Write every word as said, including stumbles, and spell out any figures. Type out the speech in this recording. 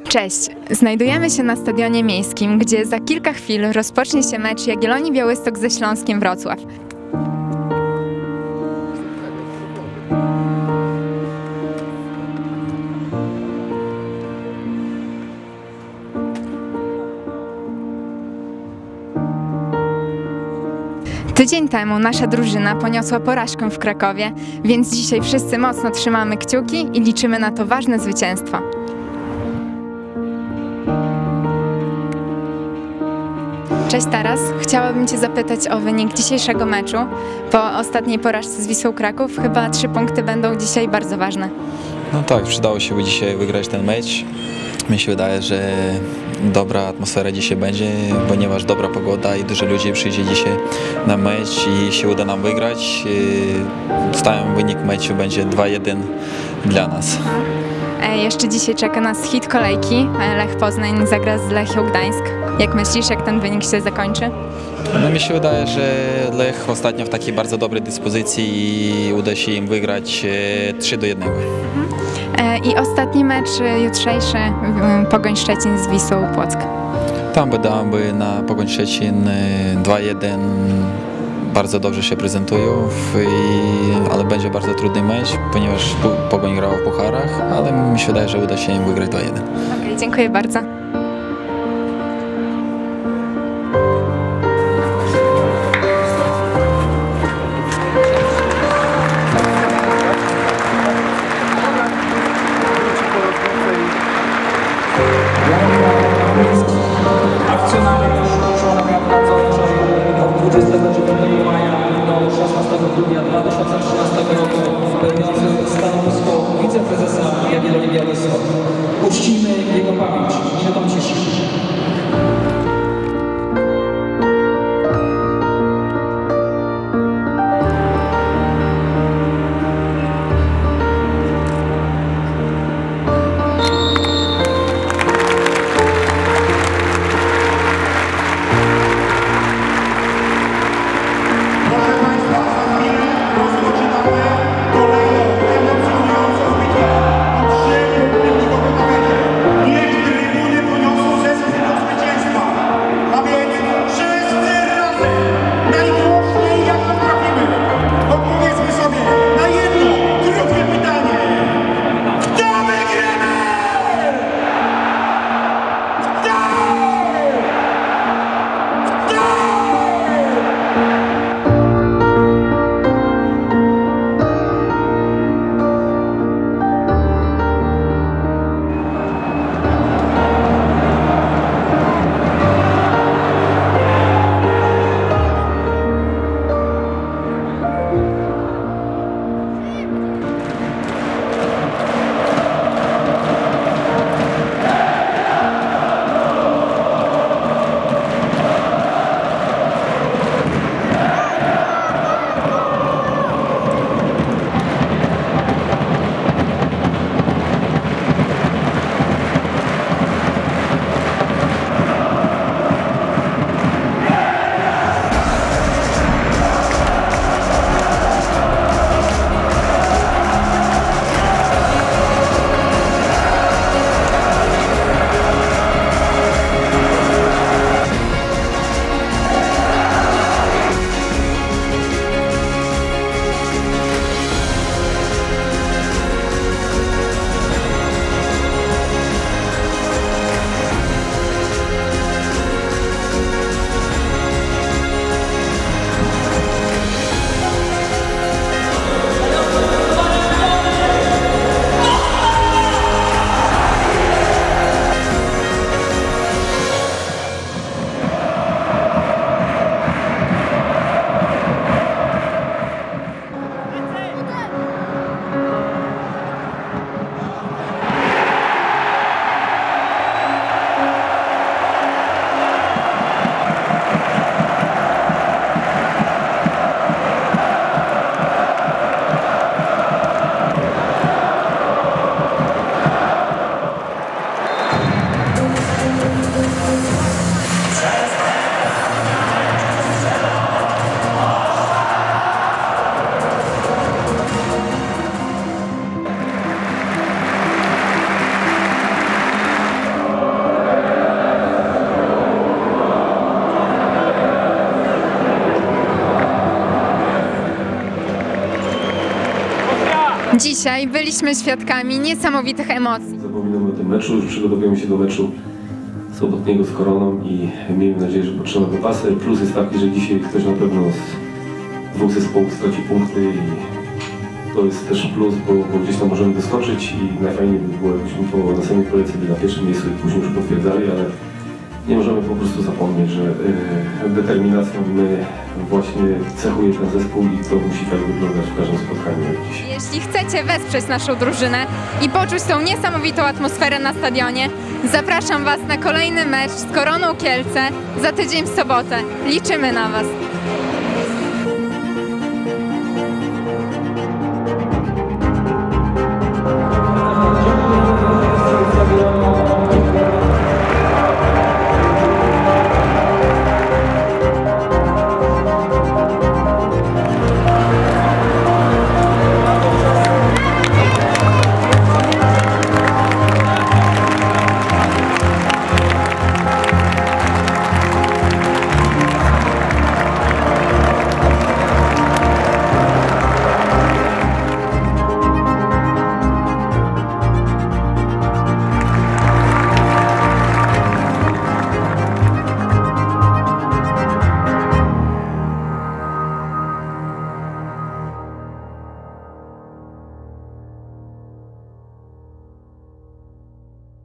Cześć! Znajdujemy się na Stadionie Miejskim, gdzie za kilka chwil rozpocznie się mecz Jagiellonii Białystok ze Śląskiem Wrocław. Tydzień temu nasza drużyna poniosła porażkę w Krakowie, więc dzisiaj wszyscy mocno trzymamy kciuki i liczymy na to ważne zwycięstwo. Cześć Taras, chciałabym Cię zapytać o wynik dzisiejszego meczu. Po ostatniej porażce z Wisłą Kraków chyba trzy punkty będą dzisiaj bardzo ważne. No tak, przydało się dzisiaj wygrać ten mecz. Mi się wydaje, że dobra atmosfera dzisiaj będzie, ponieważ dobra pogoda i dużo ludzi przyjdzie dzisiaj na mecz i się uda nam wygrać. Stałym wynik meczu będzie dwa jeden dla nas. Jeszcze dzisiaj czeka nas hit kolejki. Lech Poznań zagra z Lechią Gdańsk. Jak myślisz, jak ten wynik się zakończy? No mi się wydaje, że Lech ostatnio w takiej bardzo dobrej dyspozycji i uda się im wygrać trzy do jednego. I ostatni mecz jutrzejszy, Pogoń Szczecin z Wisłą Płock. Tam wydałby na Pogoń Szczecin dwa jeden. Bardzo dobrze się prezentują, i, ale będzie bardzo trudny mecz, ponieważ Pogoń grała w pucharach, ale mi się wydaje, że uda się im wygrać dwa jeden. Okej, dziękuję bardzo. Akcjonariusz członek nadzorczy od dwudziestego dziewiątego maja do szesnastego grudnia dwa tysiące trzynastego roku pełniący stanowisko wiceprezesa Jagiellonii Białystok. Uczcimy jego pamięć. Dzisiaj byliśmy świadkami niesamowitych emocji. Zapominamy o tym meczu, już przygotowujemy się do meczu sobotniego z Koroną i miejmy nadzieję, że potrzymamy pasy. Plus jest taki, że dzisiaj ktoś na pewno z dwóch zespołów straci punkty i to jest też plus, bo, bo gdzieś tam możemy doskoczyć i najfajniej by było, jakbyśmy po następnej kolejce byli na pierwszym miejscu i później już potwierdzali, ale nie możemy po prostu zapomnieć, że yy, determinacją my właśnie cechuje ten zespół i to musi tak wyglądać w każdym spotkaniu jak dzisiaj. Jeśli chcecie wesprzeć naszą drużynę i poczuć tą niesamowitą atmosferę na stadionie, zapraszam Was na kolejny mecz z Koroną Kielce za tydzień w sobotę. Liczymy na Was.